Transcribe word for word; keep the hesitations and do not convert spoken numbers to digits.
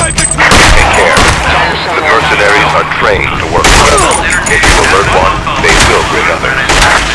Take care. The mercenaries are trained to work together. If you alert one, they will bring others.